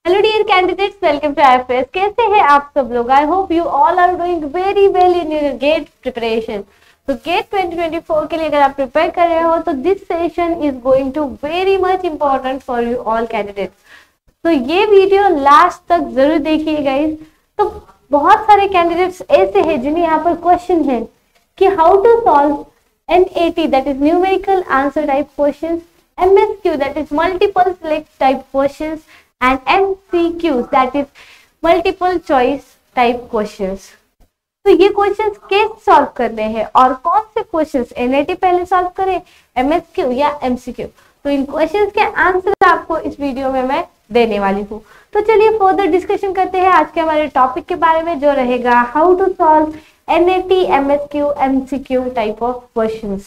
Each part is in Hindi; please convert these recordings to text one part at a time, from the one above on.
Hello dear candidates, welcome to IFS. कैसे हैं आप सब लोग? I hope you all are doing very well in your GATE preparation. तो गेट 2024 के लिए अगर आप प्रिपेयर कर रहे हो तो this session is going to very much important for you all candidates. तो ये वीडियो लास्ट तक जरूर देखिएगा। तो बहुत सारे कैंडिडेट्स ऐसे हैं जिन्हें यहाँ पर क्वेश्चन है कि how to solve NAT that is numerical answer type questions, MSQ that is multiple select type questions and MCQs that is multiple choice type questions। तो ये क्वेश्चंस कैसे सॉल्व करने हैं और कौन से क्वेश्चंस NAT पहले सॉल्व करें, MSQ या MCQ। तो इन क्वेश्चंस के आंसर आपको इस वीडियो में मैं देने वाली हूँ। तो चलिए फर्दर डिस्कशन करते हैं आज के हमारे टॉपिक के बारे में, जो रहेगा how to solve NAT, MSQ, MCQ type of questions.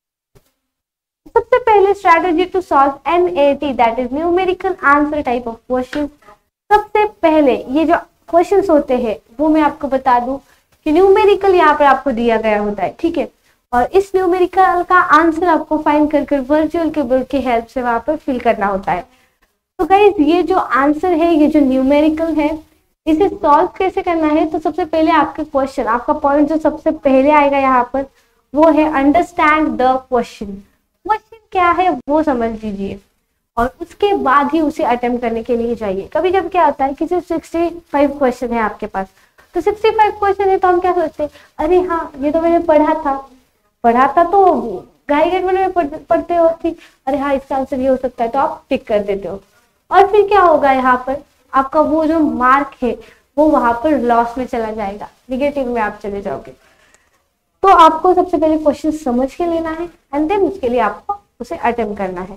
सबसे पहले strategy to solve NAT that is numerical answer type of question. सबसे पहले ये जो क्वेश्चंस होते हैं वो मैं आपको बता दूं कि न्यूमेरिकल यहाँ पर आपको दिया गया होता है, ठीक है। और इस न्यूमेरिकल का आंसर आपको फाइंड कर वर्चुअल कीबोर्ड की हेल्प से वहां पर फिल करना होता है। तो गाइस ये जो आंसर है, ये जो न्यूमेरिकल है, इसे सॉल्व कैसे करना है? तो सबसे पहले आपके क्वेश्चन, आपका पॉइंट जो सबसे पहले आएगा यहाँ पर वो है अंडरस्टैंड द क्वेश्चन। क्वेश्चन क्या है वो समझ लीजिए और उसके बाद ही उसे अटेम्प्ट करने के लिए जाइए। कभी कभी क्या होता है कि सिर्फ 65 क्वेश्चन है आपके पास, तो 65 क्वेश्चन है तो हम क्या सोचते हैं, अरे हाँ ये तो मैंने पढ़ा था तो गाइडेड में पढ़ते हो, ठीक, अरे हाँ इसका आंसर ये हो सकता है, तो आप टिक कर देते हो। और फिर क्या होगा, यहाँ पर आपका वो जो मार्क है वो वहां पर लॉस में चला जाएगा, निगेटिव में आप चले जाओगे। तो आपको सबसे पहले क्वेश्चन समझ के लेना है एंड देन उसके लिए आपको उसे अटेम्प्ट करना है।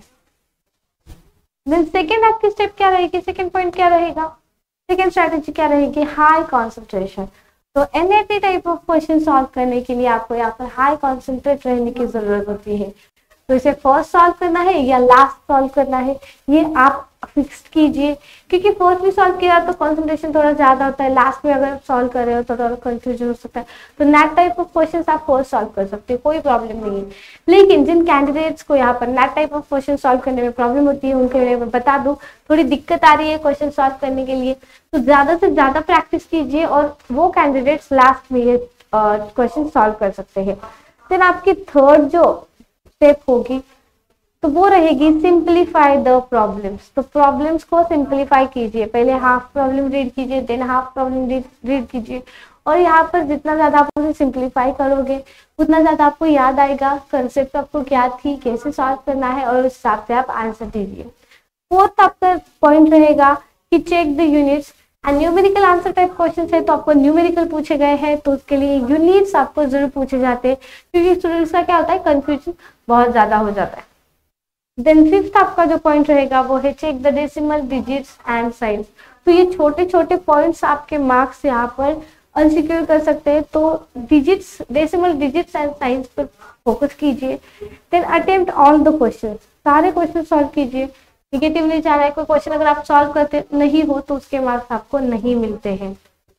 देन सेकेंड आपकी स्टेप क्या रहेगी, सेकेंड पॉइंट क्या रहेगा, सेकेंड स्ट्रैटेजी क्या रहेगी, हाई कॉन्सेंट्रेशन। तो NAT type of question solve करने के लिए आपको यहाँ पर हाई कॉन्सेंट्रेट रहने की जरूरत होती है। तो इसे फर्स्ट सॉल्व करना है या लास्ट सॉल्व करना है, ये आप फिक्स कीजिए, क्योंकि फर्स्ट में सॉल्व किया तो कंसंट्रेशन थोड़ा ज्यादा होता है, लास्ट में अगर सॉल्व कर रहे हो तो थोड़ा कंफ्यूजन हो सकता है। तो NAT टाइप ऑफ क्वेश्चंस आप फर्स्ट सॉल्व कर सकते हो, कोई प्रॉब्लम नहीं है। लेकिन जिन कैंडिडेट्स को यहाँ पर NAT type of question solve करने में प्रॉब्लम होती है, उनके लिए मैं बता दूं थोड़ी दिक्कत आ रही है क्वेश्चन सॉल्व करने के लिए, तो ज्यादा से ज्यादा प्रैक्टिस कीजिए और वो कैंडिडेट्स लास्ट में ये क्वेश्चन सॉल्व कर सकते हैं। फिर आपकी थर्ड जो स्टेप होगी तो वो रहेगी सिंप्लीफाई द प्रॉब्लम्स। तो प्रॉब्लम्स को सिंप्लीफाई कीजिए, पहले हाफ प्रॉब्लम रीड कीजिए, देन हाफ प्रॉब्लम रीड कीजिए, और यहाँ पर जितना ज्यादा आप उसे सिंप्लीफाई करोगे उतना ज्यादा आपको याद आएगा, कंसेप्ट आपको क्या थी, कैसे सॉल्व करना है, और उस हिसाब से आप आंसर दीजिए। फोर्थ आपका पॉइंट रहेगा कि check the units and numerical answer type question है तो आपको न्यूमेरिकल पूछे गए हैं तो उसके लिए यूनिट्स आपको जरूर पूछे जाते हैं, क्योंकि स्टूडेंट्स का क्या होता है, कंफ्यूजन बहुत ज्यादा हो जाता है। देन फिफ्थ आपका जो पॉइंट रहेगा वो है check the decimal digits and science. तो ये छोटे छोटे पॉइंट्स आपके मार्क्स यहाँ पर अनसिक्योर कर सकते हैं, तो digits, decimal digits and science पर फोकस कीजिए। Then attempt all the question, सारे क्वेश्चन सॉल्व कीजिए, निगेटिव नहीं जाना है। कोई क्वेश्चन अगर आप सॉल्व करते नहीं हो तो उसके मार्क्स आपको नहीं मिलते हैं।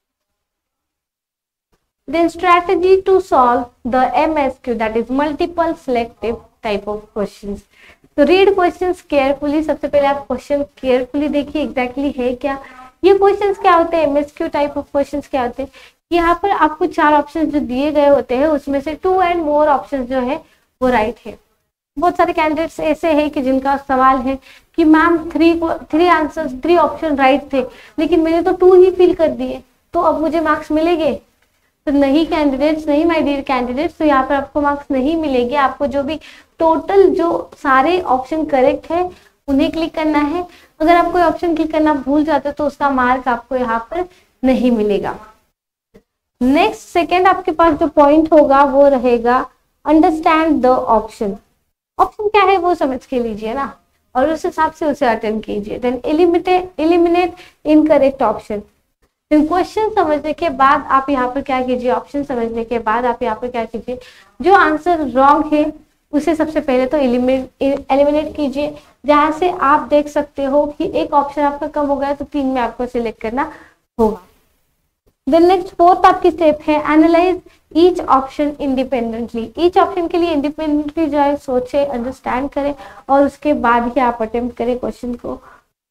Then strategy to solve the MSQ that is multiple selective type of questions. तो रीड क्वेश्चंस केयरफुली, सबसे पहले आप क्वेश्चन केयरफुली देखिए एग्जैक्टली है क्या, ये क्वेश्चंस क्या होते हैं, MSQ टाइप ऑफ क्वेश्चंस क्या होते हैं। यहाँ पर आपको 4 ऑप्शन जो दिए गए होते हैं उसमें से 2 एंड मोर ऑप्शन जो है वो राइट है। बहुत सारे कैंडिडेट्स ऐसे हैं कि जिनका सवाल है कि मैम 3 आंसर 3 ऑप्शन राइट थे लेकिन मैंने तो 2 ही फिल कर दिए, तो अब मुझे मार्क्स मिलेंगे? तो नहीं कैंडिडेट्स, नहीं माय डियर कैंडिडेट्स, तो यहाँ पर आपको मार्क्स नहीं मिलेंगे। आपको जो भी टोटल जो सारे ऑप्शन करेक्ट है उन्हें क्लिक करना है। अगर आप कोई ऑप्शन क्लिक करना भूल जाते तो उसका मार्क आपको यहाँ पर नहीं मिलेगा। नेक्स्ट सेकेंड आपके पास जो पॉइंट होगा वो रहेगा अंडरस्टैंड द ऑप्शन। ऑप्शन क्या है वो समझ के लीजिए ना, और उस हिसाब से उसे अटेम्प्ट कीजिए। Then eliminate incorrect option. Question समझने के बाद आप यहाँ पर क्या कीजिए, ऑप्शन समझने के बाद आप यहाँ पर क्या कीजिए, जो आंसर रॉन्ग है उसे सबसे पहले तो एलिमिनेट कीजिए। जहां से आप देख सकते हो कि एक ऑप्शन आपका कम हो गया तो 3 में आपको सिलेक्ट करना होगा। देन नेक्स्ट फोर्थ आपकी स्टेप है analyse each option independently. Each option के लिए इंडिपेंडेंटली जो है सोचे, अंडरस्टैंड करें और उसके बाद ही आप अटेम्प्ट करें क्वेश्चन को।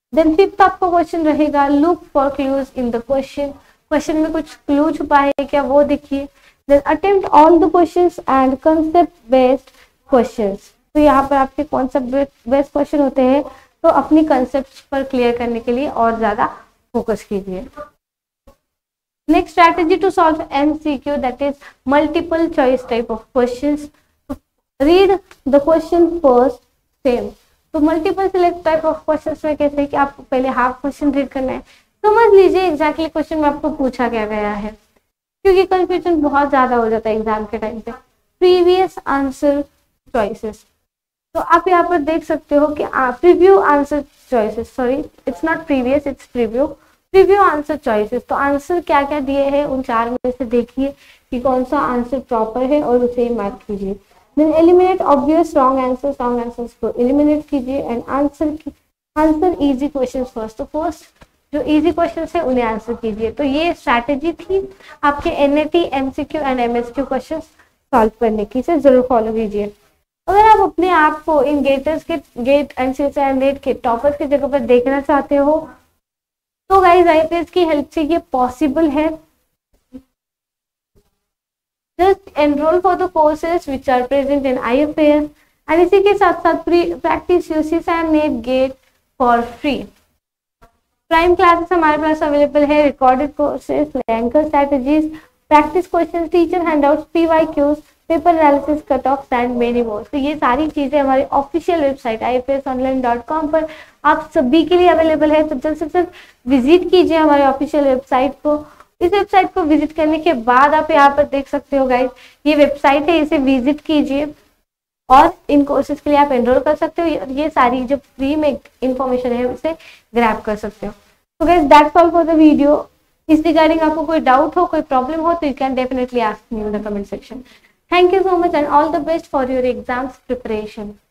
देन फिफ्थ आपका क्वेश्चन रहेगा look for clues in the question, question में कुछ क्लू छुपा है क्या वो देखिए। Then attempt all the questions and concept based questions, तो यहाँ पर आपके कॉन्सेप्ट बेस्ड क्वेश्चन होते हैं, तो अपनी कंसेप्ट पर क्लियर करने के लिए और ज्यादा फोकस कीजिए। Next strategy to solve MCQ, that is multiple choice type of questions. Read the question first same, तो multiple select type of questions में कैसे कि आपको पहले हाफ क्वेश्चन रीड करना है, समझ लीजिए एग्जैक्टली क्वेश्चन में आपको पूछा क्या गया है, क्योंकि कंफ्यूजन बहुत ज्यादा हो जाता है एग्जाम के टाइम पे। प्रीवियस आंसर चॉइसेस, तो आप यहाँ पर देख सकते हो कि preview answer choices, sorry it's not previous it's preview answer choices. तो आंसर क्या क्या दिए हैं उन चार में से देखिए कि कौन सा आंसर प्रॉपर है और उसे ही मार्क कीजिए। Then eliminate obvious wrong answers को एलिमिनेट कीजिए and answer easy question first, तो फर्स्ट जो इजी क्वेश्चन है उन्हें आंसर कीजिए। तो ये स्ट्रैटेजी थी आपके NAT, MCQ एंड MSQ क्वेश्चन सॉल्व करने की, इसे जरूर फॉलो कीजिए। अगर आप अपने आप को इन गेट MCQ एंड नेट के टॉपर्स की जगह पर देखना चाहते हो तो गाइस IAS की हेल्प से ये पॉसिबल है। Just enroll for the courses which are present in IAS and इसी के साथ साथ practice UCS and NET GATE for free. Prime classes हमारे पास अवेलेबल है, recorded courses, anchor strategies, practice question, teacher handouts, PYQs, paper analysis, cut off and many more. तो ये सारी चीजें हमारे ऑफिशियल वेबसाइट IASonline.com पर आप सभी के लिए अवेलेबल है। तो जल्द से जल्द विजिट कीजिए हमारे ऑफिशियल वेबसाइट को। इस वेबसाइट को विजिट करने के बाद आप यहाँ पर देख सकते हो गाइस, ये वेबसाइट है, इसे विजिट कीजिए और इन कोर्सेज के लिए आप एनरोल कर सकते हो। ये सारी जो फ्री में इंफॉर्मेशन है उसे ग्रैब कर सकते हो। तो guys that's all for the video. इस रिगार्डिंग आपको कोई डाउट हो, कोई प्रॉब्लम हो तो you can definitely ask me in the comment section. Thank you so much and all the best for your exams preparation.